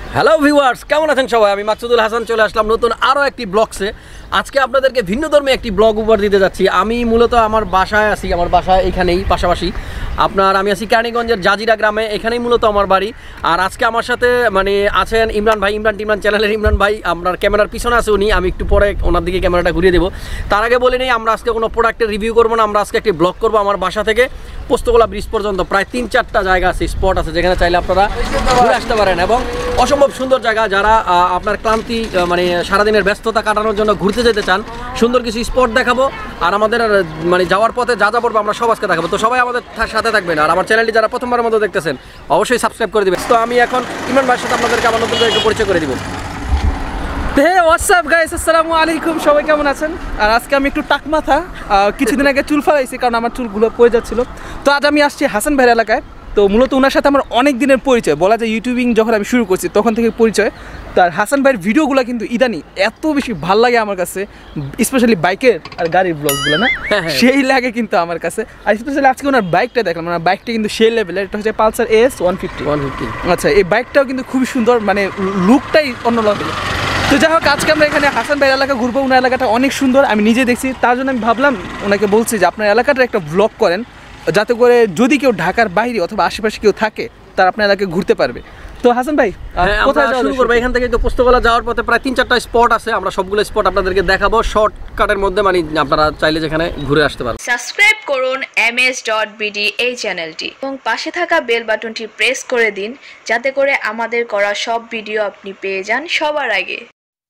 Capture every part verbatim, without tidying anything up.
Hello viewers, কেমন আছেন সবাই? আমি মাকসুদুল হাসান চলে আসলাম নতুন আরও একটি ব্লগসে। আজকে আপনাদেরকে ভিন্নধর্মী একটি ব্লগ উপহার দিতে যাচ্ছি। আমি মূলত আমার বাসায় আছি, আমার বাসায় এখানেই পাশাপাশি আপনার আমি আছি কেরানীগঞ্জের জাজিরা গ্রামে, এখানেই মূলত আমার বাড়ি। আর আজকে আমার সাথে মানে আছেন ইমরান ভাই, ইমরান টিমরান চ্যানেলের ইমরান ভাই। আপনার ক্যামেরার পিছনে আছে উনি, আমি একটু পরে ওনার দিকে ক্যামেরাটা ঘুরিয়ে দেবো। তার আগে বলে নেই, আমরা আজকে কোনো প্রোডাক্টের রিভিউ করবো না, আমরা আজকে একটি ব্লগ করবো। আমার বাসা থেকে পোস্তগোলা ব্রিজ পর্যন্ত প্রায় তিন চারটা জায়গা আছে, স্পট আছে, যেখানে চাইলে আপনারা ঘুরে আসতে পারেন। এবং অসম্ভব সুন্দর জায়গা, যারা আপনার ক্লান্তি মানে সারাদিনের ব্যস্ততা কাটানোর জন্য ঘুরতে যেতে চান, সুন্দর কিছু স্পট দেখাবো। আর আমাদের মানে যাওয়ার পথে যা যা পড়বো আমরা সব আজকে দেখাবো। তো সবাই আমাদের সাথে থাকবেন। আর আমার চ্যানেলটি যারা প্রথমবারের মতো দেখতেছেন অবশ্যই সাবস্ক্রাইব করে দিবেন। তো আমি এখন ইমরান ভাইয়ের সাথে আপনাদেরকে আমার নতুন করে একটু পরিচয় করে দিব। হে হোয়াটসঅ্যাপ গাইস, আসসালামু আলাইকুম, সবাই কেমন আছেন? আর আজকে আমি একটু টাক মাথা, কিছুদিন আগে চুল ফালাইছি কারণ আমার চুলগুলো পড়ে যাচ্ছিল। তো আজ আমি আসছি হাসান ভাইয়ের এলাকায়। তো মূলত ওনার সাথে আমার অনেক দিনের পরিচয়, বলা যায় ইউটিউবিং যখন আমি শুরু করছি তখন থেকে পরিচয়। তো আর হাসান ভাইয়ের ভিডিওগুলো কিন্তু ইদানি এত বেশি ভাল লাগে আমার কাছে, স্পেশালি বাইকের আর গাড়ির ব্লগগুলো না, সেই লাগে কিন্তু আমার কাছে। আর স্পেশালি আজকে ওনার বাইকটা দেখলাম, ওনার বাইকটা কিন্তু সেই লেভেলের, এটা হচ্ছে Pulsar S one fifty one fifty আচ্ছা, এই বাইকটাও কিন্তু খুবই সুন্দর, মানে লুকটাই অন্য লেভেলের। তো যাই হোক, আজকে আমরা এখানে হাসান ভাইয়ের এলাকা ঘুরবো। ওনার এলাকাটা অনেক সুন্দর, আমি নিজে দেখছি, তার জন্য আমি ভাবলাম ওনাকে বলছি যে আপনার এলাকাটা একটা ব্লগ করেন, যাতে করে যদি কেউ ঢাকার বাইরে অথবা আশেপাশে কেউ থাকে তার আপনার এলাকায় ঘুরতে পারবে। তো হাসান ভাই, কোথায় শুরু করবো? এখান থেকে তো পোস্তগোলা যাওয়ার পথে প্রায় তিন চারটা স্পট আছে, আমরা সবগুলো স্পট আপনাদেরকে দেখাবো শর্টকাটের মধ্যে, মানে আপনারা চাইলে যেখানে ঘুরে আসতে পারবেন। সাবস্ক্রাইব করুন এম এস ডট বিডি এই চ্যানেলটি এবং পাশে থাকা বেল বাটনটি প্রেস করে দিন, যাতে করে আমাদের করা সব ভিডিও আপনি পেয়ে যান সবার আগে।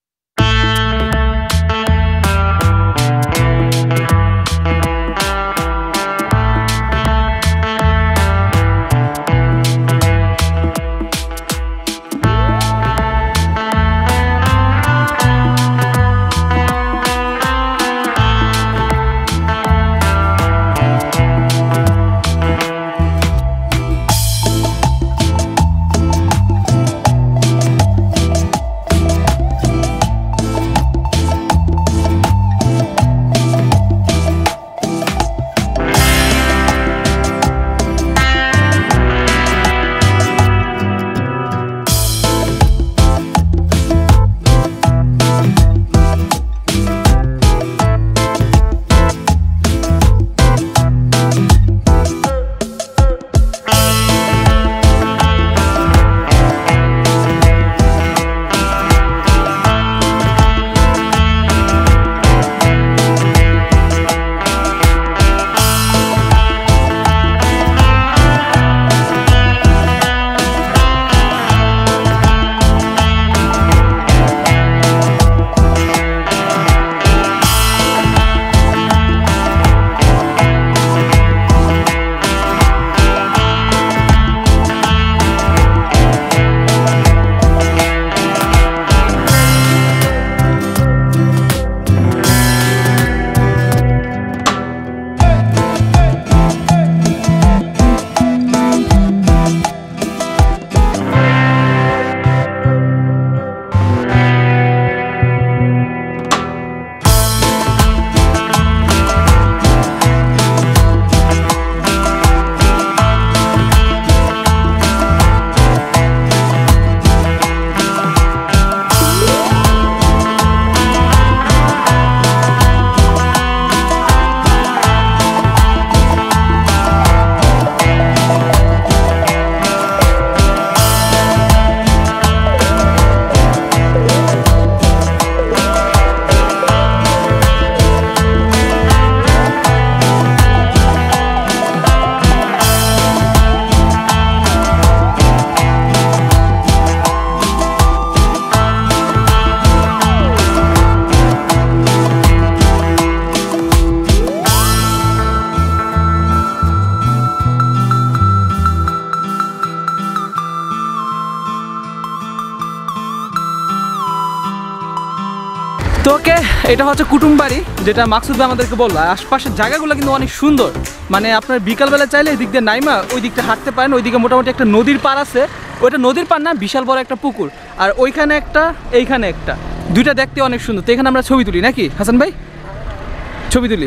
তো ওকে, এটা হচ্ছে কুটুমবাড়ি, যেটা মাকসুদ ভাই আমাদেরকে বললো। আশপাশের জায়গাগুলো কিন্তু অনেক সুন্দর, মানে আপনার বিকালবেলা চাইলে এই দিক দিয়ে নাইমা ওই দিকটা হাঁটতে পারেন। ওইদিকে মোটামুটি একটা নদীর পার আছে, ওইটা নদীর পার না, বিশাল বড় একটা পুকুর, আর ওইখানে একটা এইখানে একটা, দুইটা দেখতে অনেক সুন্দর। তো এখানে আমরা ছবি তুলি নাকি হাসান ভাই? ছবি তুলি।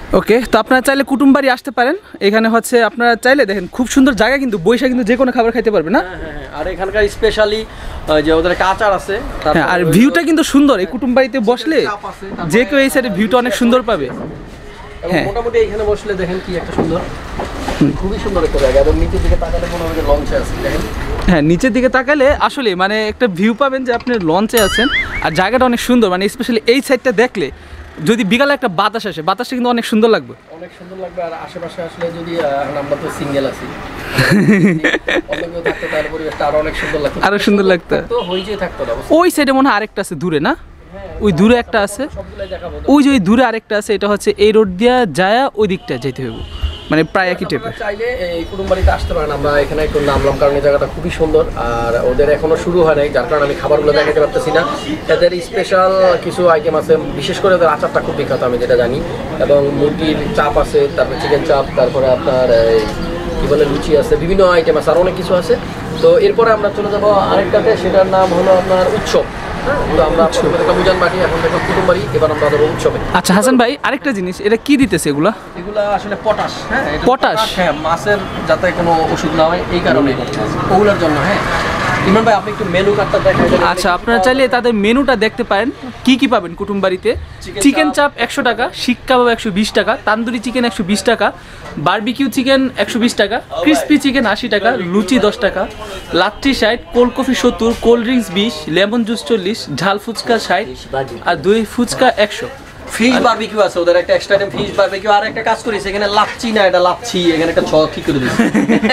ওকে, তো আপনারা চাইলে কুটুম বাড়ি আসতে পারেন। এখানে হচ্ছে আপনারা চাইলে দেখেন খুব সুন্দর জায়গা, কিন্তু বৈশা কিন্তু যে কোনো খাবার খাইতে পারবে না। হ্যাঁ হ্যাঁ, আর এখানকার স্পেশালি যে ওদের একটা আচার আছে, হ্যাঁ, আর ভিউটা কিন্তু সুন্দর। এই কুটুম বাড়িতে বসলে যে কেউ এই সাইডে ভিউটা অনেক সুন্দর পাবে। হ্যাঁ, মোটামুটি এখানে বসলে দেখেন কি একটা সুন্দর, খুবই সুন্দর একটা জায়গা। এবং নিচের দিকে তাকালে মনে হবে যে লঞ্চে আছে, দেখেন। হ্যাঁ, নিচের দিকে তাকালে আসলে মানে একটা ভিউ পাবেন যে আপনি লঞ্চে আছেন, আর জায়গাটা অনেক সুন্দর। মানে স্পেশালি এই সাইডটা দেখলে যদি বিকালে একটা বাতাস আসে, বাতাসটা কিন্তু অনেক সুন্দর লাগবে, অনেক সুন্দর লাগবে। আর আশেপাশে আসলে যদি আমরা তো সিঙ্গেল আছি, অন্য কেউ থাকতো তাহলে পরিবেশটা আরো অনেক সুন্দর লাগতো, আরো সুন্দর লাগতো। তো হইচই থাকতো না। ওই সাইডে মনে হয় আরেকটা আছে দূরে, না? ওই দূরে একটা আছে, সবগুলাই দেখাবো। ওই যে ওই দূরে আরেকটা আছে, এটা হচ্ছে এই রোড দিয়া যায় ওই দিকটা যেতে হবে, মানে প্রায় একই টাইপের। চাইলে এই কুটুমবাড়িতে আসতে পারেন। আমরা এখানে একটু নামলাম কারণ এই জায়গাটা খুবই সুন্দর, আর ওদের এখনো শুরু হয় নাই, যার কারণে আমি খাবারগুলো দেখাতে পারতেছি না। এদের স্পেশাল কিছু আইটেম আছে, বিশেষ করে ওদের আচারটা খুব বিখ্যাত, আমি যেটা জানি। এবং মুরগির চাপ আছে, তারপরে চিকেন চাপ, তারপরে আপনার এই কি বলে লুচি আছে, বিভিন্ন আইটেম আছে, আর অনেক কিছু আছে। তো এরপরে আমরা চলে যাবো আরেকটাতে, সেটার নাম হলো আপনার উৎসব। তো আমরা মুজান বাটি, এখন দেখলাম কুটুমবাড়ি, এবার আমরা যাবো উৎসবে। আচ্ছা হাসান ভাই, আরেকটা জিনিস, এটা কি দিতেছে এগুলা? এগুলা আসলে পটাশ। হ্যাঁ, পটাশ। হ্যাঁ, মাছের যাতে কোনো ওষুধ না হয় এই কারণে, ওগুলোর জন্য। হ্যাঁ ইমরান ভাই, আপনি একটু মেনু কার্ডটা দেখাই দেন। আচ্ছা, আপনারা চাইলে তাদের মেনুটা দেখতে পারেন, কি কি পাবেন কুটুমবাড়িতে। চিকেন চাপ একশো টাকা, শিক কাবাব একশো বিশ টাকা, তান্দুরি চিকেন একশো বিশ টাকা, বারবিকিউ চিকেন একশো বিশ টাকা, ক্রিস্পি চিকেন আশি টাকা, লুচি দশ টাকা, লাচ্ছি ষাট, কোল্ড কফি সত্তর, কোল্ড ড্রিঙ্কস বিশ, লেমন জুস চল্লিশ, ঝাল ফুচকা ষাট, আর দই ফুচকা একশো। ফিশ বারবিকিউ আছে ওদের, একটা এক্সট্রা আইটেম ফিশ বারবিকিউ। আর একটা কাজ করেছে এখানে, লাচ্ছি না, এটা লাচ্ছি, এখানে একটা ছ ঠিক করে দিয়েছে।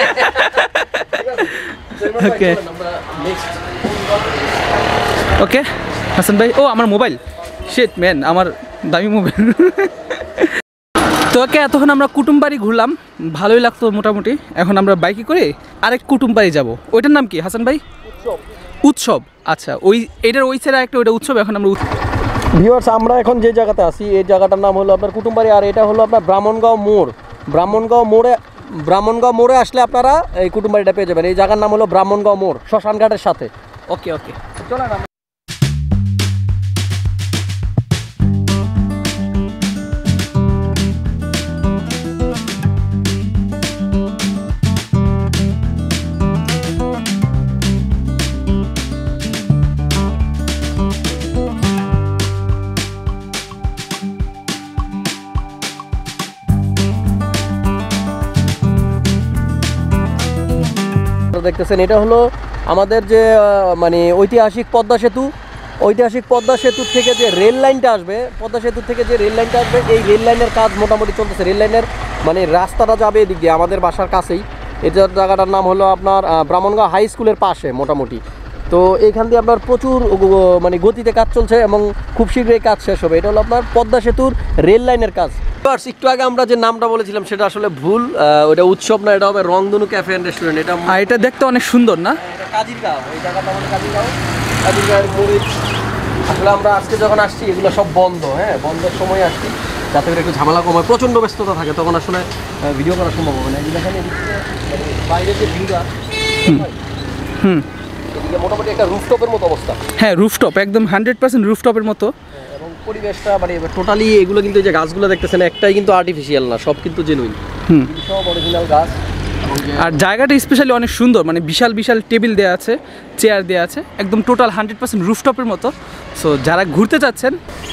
ওকে ওকে হাসান ভাই, ও আমার মোবাইল, শিট ম্যান, আমার দামি মোবাইল। তো ওকে, এতক্ষণ আমরা কুটুমবাড়ি ঘুরলাম, ভালোই লাগতো মোটামুটি। এখন আমরা বাইকে করে আরেক কুটুমবাড়ি যাব, ওইটার নাম কি হাসান ভাই? উৎসব। উৎসব, আচ্ছা। ওই এটার ওই সাইডে একটা ওইটা উৎসব। এখন আমরা ভিউয়ার্স, আমরা এখন যে জায়গাতে আছি এই জায়গাটার নাম হলো আপনার কুটুমবাড়ি, আর এটা হলো আপনার ব্রাহ্মণগাঁও মোড়। ব্রাহ্মণগাঁও মোড়ে ব্রাহ্মণগাঁও মোড়ে আসলে আপনারা এই কুটুমবাড়িটা পেয়ে যাবেন। এই জায়গার নাম হলো ব্রাহ্মণগাঁও মোড়, শ্মশানঘাটের সাথে। ওকে ওকে চলেন। দেখতেছেন এটা হলো আমাদের যে মানে ঐতিহাসিক পদ্মা সেতু। ঐতিহাসিক পদ্মা সেতু থেকে যে রেল লাইনটা আসবে, পদ্মা সেতু থেকে যে রেল লাইনটা আসবে, এই রেল লাইনের কাজ মোটামুটি চলতেছে। রেল লাইনের মানে রাস্তাটা যাবে এদিক দিয়ে আমাদের বাসার কাছেই। এটার জায়গাটার নাম হলো আপনার ব্রাহ্মণগাঁও হাই স্কুলের পাশে মোটামুটি। তো এইখান দিয়ে আপনার প্রচুর মানে গতিতে কাজ চলছে এবং খুব শীঘ্রই কাজ শেষ হবে। এটা হলো আপনার পদ্মা সেতুর রেল লাইনের কাজ। একটু আগে আমরা যে নামটা বলেছিলাম সেটা আসলে ভুল, ওটা উৎসব না, এটা হবে রংধনু ক্যাফে অ্যান্ড রেস্টুরেন্ট। এটা এটা দেখতে অনেক সুন্দর, না? কাজিরগাঁও, এই জায়গাটা আমাদের কাজিরগাঁও। কাজিরগাঁওয়ের মরিচ আসলে আমরা আজকে যখন আসছি এগুলো সব বন্ধ। হ্যাঁ, বন্ধের সময় আসছি যাতে করে একটু ঝামেলা কম হয়। প্রচণ্ড ব্যস্ততা থাকে, তখন আসলে ভিডিও করা সম্ভব হবে না। এখানে বাইরের যে ভিউটা, হুম, এদিকে মোটামুটি একটা রুফটপের মতো অবস্থা। হ্যাঁ, রুফটপ, একদম হান্ড্রেড পার্সেন্ট রুফটপের মতো। এবং পরিবেশটা মানে টোটালি এগুলো কিন্তু, যে গাছগুলো দেখতেছেন একটাই কিন্তু আর্টিফিশিয়াল না, সব কিন্তু জেনুইন, হুম, সব অরিজিনাল গাছ। আর জায়গাটা স্পেশালি অনেক সুন্দর, মানে বিশাল বিশাল টেবিল দেওয়া আছে, চেয়ার দেওয়া আছে, একদম টোটাল হান্ড্রেড পার্সেন্ট রুফটপের মতো। সো যারা ঘুরতে চাচ্ছেন,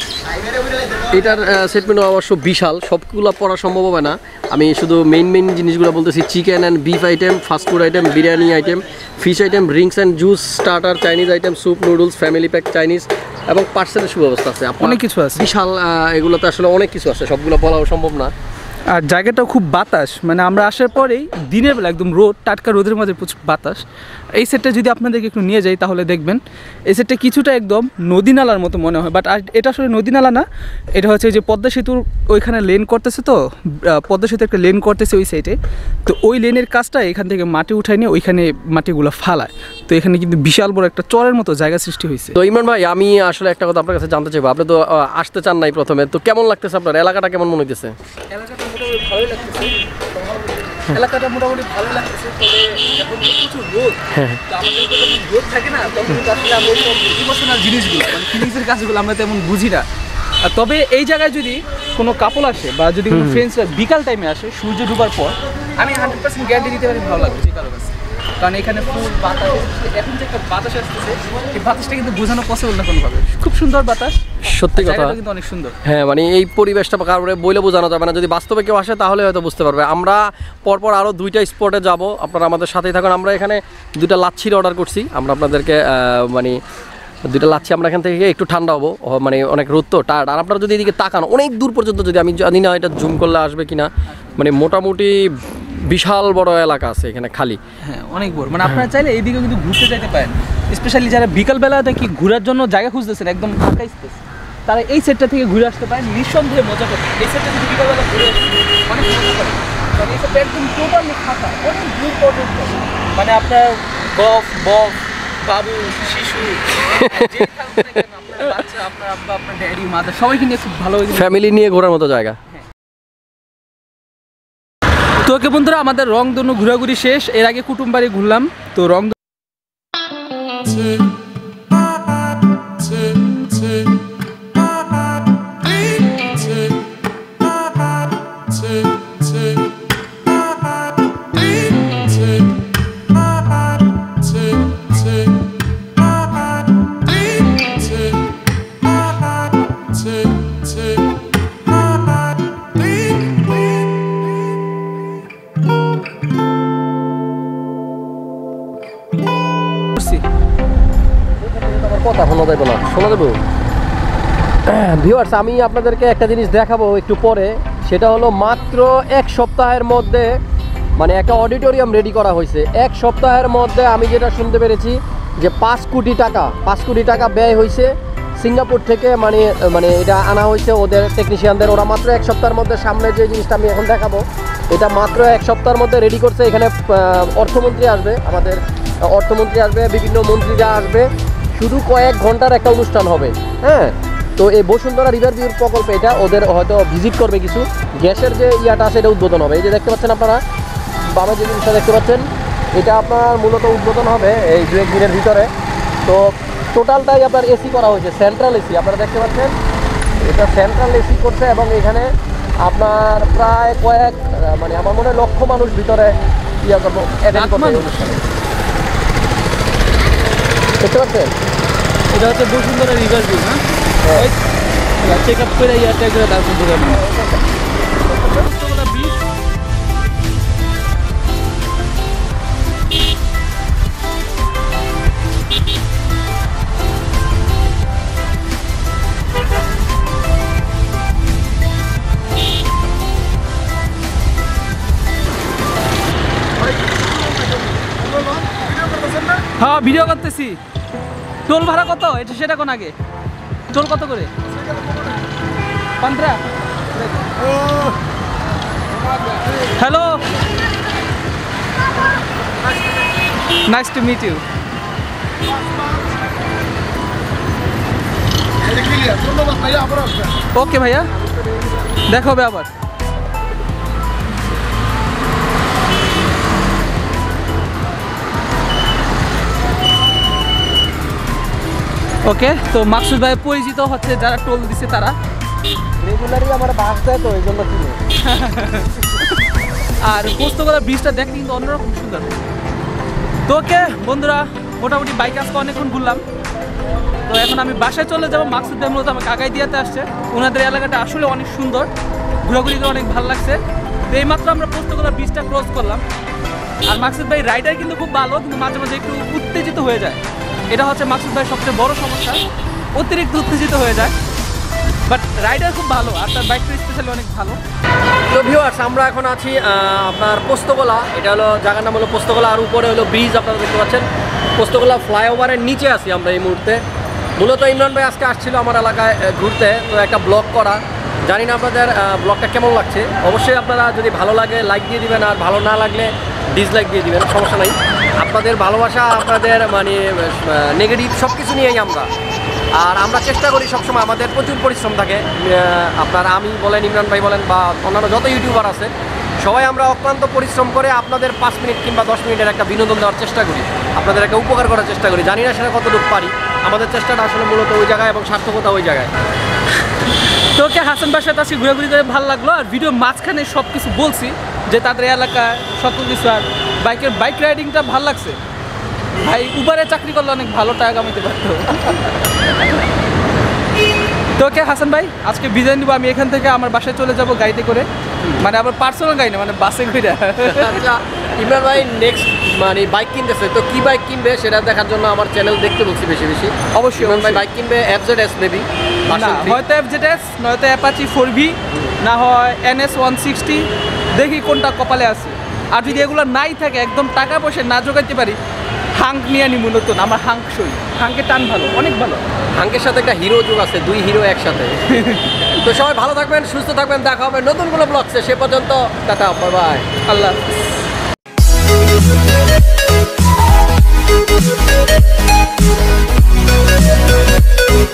এটার সেটমেন্ট অবশ্য বিশাল, সবগুলো পড়া সম্ভব হবে না। আমি শুধু মেইন মেইন জিনিসগুলো বলতেছি। Chicken and beef item, fast food item, biryani item, fish item, drinks and juice, starter, Chinese item, soup, noodles, family pack Chinese এবং পার্সেলের সুব্যবস্থা আছে। অনেক কিছু আছে, বিশাল। এগুলোতে আসলে অনেক কিছু আছে, সবগুলো বলাও সম্ভব না। আর জায়গাটাও খুব বাতাস, মানে আমরা আসার পরেই দিনের বেলা একদম রোদ, টাটকা রোদের মাঝে প্রচুর বাতাস। এই সেটটা যদি আপনাদেরকে একটু নিয়ে যাই তাহলে দেখবেন এই সেটটা কিছুটা একদম নদী নালার মতো মনে হয়, বাট এটা আসলে নদী নালা না, এটা হচ্ছে যে পদ্মা সেতুর ওইখানে লেন করতেছে। তো পদ্মা সেতু একটা লেন করতেছে ওই সাইডে, তো ওই লেনের কাজটা এখান থেকে মাটি উঠায় নিয়ে ওইখানে মাটিগুলো ফালায়। তো এখানে কিন্তু বিশাল বড় একটা চরের মতো জায়গা সৃষ্টি হয়েছে। তো ইমরান ভাই, আমি আসলে একটা কথা আপনার কাছে জানতে চাইবো। আপনি তো আসতে চান নাই প্রথমে, তো কেমন লাগতেছে আপনার এলাকাটা, কেমন মনে হইতেছে? এলাকাটা মোটামুটি ভালোই লাগতেছে, এলাকাটা মোটামুটি ভালো লাগতেছে, তবে এখন তো প্রচুর রোদ। তো আমাদের যখন রোদ থাকে না, তখন কিন্তু আসলে আমরা ওইসব ইমোশনাল জিনিসগুলো, মানে ফিলিংসের কাজগুলো আমরা তেমন বুঝি না। আর তবে এই জায়গায় যদি কোনো কাপল আসে বা যদি কোনো ফ্রেন্ডসরা বিকাল টাইমে আসে সূর্য ডুবার পর, আমি হান্ড্রেড পার্সেন্ট গ্যারান্টি দিতে পারি ভালো লাগবে যে কারো কাছে। কারণ এখানে ফুল বাতাস, এখন যে একটা বাতাস আসতেছে এই বাতাসটা কিন্তু বোঝানো পসিবল না কোনোভাবে। খুব সুন্দর বাতাস, সত্যি কথা কিন্তু অনেক সুন্দর। হ্যাঁ, মানে এই পরিবেশটা কারণে বইলে বোঝানো যাবে না, যদি বাস্তবে কেউ আসে তাহলে হয়তো বুঝতে পারবে। আমরা পরপর আরও দুইটা স্পটে যাব, আপনারা আমাদের সাথেই থাকুন। আমরা এখানে দুইটা লাচ্ছির অর্ডার করছি, আমরা আপনাদেরকে মানে দুইটা লাচ্ছি আমরা এখান থেকে একটু ঠান্ডা হবো, মানে অনেক রোদ তো টায়ার্ড। আর আপনারা যদি এদিকে তাকান অনেক দূর পর্যন্ত, যদি আমি জানি না এটা জুম করলে আসবে কিনা, মানে মোটামুটি বিশাল বড় এলাকা আছে এখানে খালি। হ্যাঁ, অনেক বড়। মানে আপনারা চাইলে এইদিকে কিন্তু ঘুরতে যেতে পারেন, স্পেশালি যারা বিকালবেলা কি ঘোরার জন্য জায়গা খুঁজতেছেন, একদম ফাঁকা স্পেস, তারা এই সেটটা থেকে ঘুরে আসতে পারেন, নিঃসন্দেহে মজা করতে। এই সেটটা যদি বিকালবেলা ঘুরে আসেন অনেক মজা করেন, কারণ এই সেটটা একদম টোটালি ফাঁকা, অনেক দূর পর্যন্ত। মানে আপনার বফ বফ বাবু শিশু আপনার বাচ্চা, আপনার আব্বা, আপনার ড্যাডি, মাদার সবাইকে নিয়ে খুব ভালো ফ্যামিলি নিয়ে ঘোরার মতো জায়গা। তো ওকে বন্ধুরা, আমাদের রংধনু ঘোরাঘুরি শেষ। এর আগে কুটুমবাড়ি ঘুরলাম, তো রং কথা শোনা যাবে না, শোনা যাবে। ভিউয়ার্স, আমি আপনাদেরকে একটা জিনিস দেখাবো একটু পরে, সেটা হলো মাত্র এক সপ্তাহের মধ্যে মানে একটা অডিটোরিয়াম রেডি করা হয়েছে। এক সপ্তাহের মধ্যে আমি যেটা শুনতে পেরেছি যে পাঁচ কোটি টাকা পাঁচ কোটি টাকা ব্যয় হয়েছে সিঙ্গাপুর থেকে, মানে মানে এটা আনা হয়েছে ওদের টেকনিশিয়ানদের। ওরা মাত্র এক সপ্তাহের মধ্যে, সামনে যে জিনিসটা আমি এখন দেখাবো এটা মাত্র এক সপ্তাহের মধ্যে রেডি করছে। এখানে অর্থমন্ত্রী আসবে, আমাদের অর্থমন্ত্রী আসবে, বিভিন্ন মন্ত্রীরা আসবে, শুধু কয়েক ঘন্টার একটা অনুষ্ঠান হবে। হ্যাঁ, তো এই বসুন্ধরা রিভার ভিউ প্রকল্পে এটা ওদের হয়তো ভিজিট করবে কিছু। গ্যাসের যে ইয়াটা আছে এটা উদ্বোধন হবে। এই যে দেখতে পাচ্ছেন আপনারা বামে যে জিনিসটা দেখতে পাচ্ছেন, এটা আপনার মূলত উদ্বোধন হবে এই দু এক দিনের ভিতরে। তো টোটালটাই আপনার এসি করা হয়েছে, সেন্ট্রাল এসি আপনারা দেখতে পাচ্ছেন, এটা সেন্ট্রাল এসি করছে। এবং এখানে আপনার প্রায় কয়েক মানে আমার মনে হয় লক্ষ মানুষ ভিতরে ইয়া করবো অ্যাটেন্ড করবে অনুষ্ঠানে। দেখতে পাচ্ছেন, এটা হচ্ছে বসুন্ধরা রিভার ভিউ না? চেক আপ করে ইয়ারটা করে তারপর ঘুরে বিচ। হ্যাঁ, ভিডিও করতেছি। টোল ভাড়া কত এটা সেটা কোন আগে? টোল কত করে? পনেরো। Hello, nice to meet you. Okay ভাইয়া, দেখা হবে আবার। ওকে, তো মাকসুদ ভাই পরিচিত হচ্ছে যারা টোল দিছে তারা রেগুলারই আমার বাস দেয়, তো এই জন্য কিনে। আর পোস্তগোলা ব্রিজটা দেখতে কিন্তু অন্যরকম সুন্দর। তো ওকে বন্ধুরা, মোটামুটি বাইক আজকে অনেকক্ষণ ঘুরলাম। তো এখন আমি বাসায় চলে যাবো। মাকসুদ ভাই মূলত আমাকে আগাই দিয়াতে আসছে। ওনাদের এলাকাটা আসলে অনেক সুন্দর, ঘোরাঘুরি করে অনেক ভালো লাগছে। তো এইমাত্র আমরা পোস্তগোলা ব্রিজটা ক্রস করলাম। আর মাকসুদ ভাই রাইডার কিন্তু খুব ভালো, কিন্তু মাঝে মাঝে একটু উত্তেজিত হয়ে যায়। এটা হচ্ছে মাকসুদ ভাই সবচেয়ে বড় সমস্যা, অতিরিক্ত উত্তেজিত হয়ে যায়। বাট রাইডার খুব ভালো, আর তার বাইকটা স্পেশালি অনেক ভালো। তো ভিউয়ার্স, আমরা এখন আছি আপনার পোস্তগোলা, এটা হলো জায়গার নাম হলো পোস্তগোলা, আর উপরে হলো ব্রিজ আপনারা দেখতে পাচ্ছেন। পোস্তগোলা ফ্লাইওভারের নিচে আছি আমরা এই মুহূর্তে। মূলত ইমরান ভাই আজকে আসছিল আমার এলাকায় ঘুরতে, তো একটা ব্লগ করা। জানি না আপনাদের ব্লগটা কেমন লাগছে, অবশ্যই আপনারা যদি ভালো লাগে লাইক দিয়ে দিবেন, আর ভালো না লাগলে ডিসলাইক দিয়ে দিবেন, সমস্যা নাই। আপনাদের ভালোবাসা, আপনাদের মানে নেগেটিভ সব কিছু নিয়েই আমরা, আর আমরা চেষ্টা করি সবসময়, আমাদের প্রচুর পরিশ্রম থাকে। আপনার আমি বলেন, ইমরান ভাই বলেন, বা অন্যান্য যত ইউটিউবার আছে, সবাই আমরা অক্লান্ত পরিশ্রম করে আপনাদের পাঁচ মিনিট কিংবা দশ মিনিটের একটা বিনোদন দেওয়ার চেষ্টা করি, আপনাদের একটা উপকার করার চেষ্টা করি। জানি না সেটা কতটুকু পারি, আমাদের চেষ্টাটা আসলে মূলত ওই জায়গায় এবং সার্থকতা ওই জায়গায়। তো ওকে হাসান ভাইয়ের সাথে আজকে ঘুরাঘুরি করে ভালো লাগলো, আর ভিডিও মাঝখানে সব কিছু বলছি যে তাদের এলাকায় সকল কিছু, আর বাইকের বাইক রাইডিংটা ভালো লাগছে। ভাই উবারে চাকরি করলে অনেক ভালো টাকা কামাইতে পারতো। তো ওকে হাসান ভাই আজকে বিদায় নিব, আমি এখান থেকে আমার বাসায় চলে যাব গাড়িতে করে, মানে আবার পার্সোনাল গাড়ি না, মানে বাসে করে। আচ্ছা ইমরান ভাই নেক্সট মানে বাইক কিনতেছে, তো কি বাইক কিনবে সেটা দেখার জন্য আমার চ্যানেল দেখতে বলছি বেশি বেশি। অবশ্যই ইমরান ভাই অবশ্যই। বাইক কিনবে এফজেড এস মেবি, না হয়তো এফজেডএস, নয়তো অ্যাপাচি ফোর ভি, না হয় এনএস ওয়ান সিক্সটি, দেখি কোনটা কপালে আছে। আর যদি এগুলো নাই থাকে, একদম টাকা পয়সা না জোগাইতে পারি, হাঙ্ক নিয়ে নিব নতুন। আমার হাঙ্ক সই, হাঙ্কের টান ভালো, অনেক ভালো। আঙ্কের সাথে একটা হিরো যুগ আছে, দুই হিরো একসাথে। তো সবাই ভালো থাকবেন, সুস্থ থাকবেন, দেখা হবে নতুন কোনো ব্লগসে। সে পর্যন্ত টাটা, বাই বাই, আল্লাহ হাফেজ।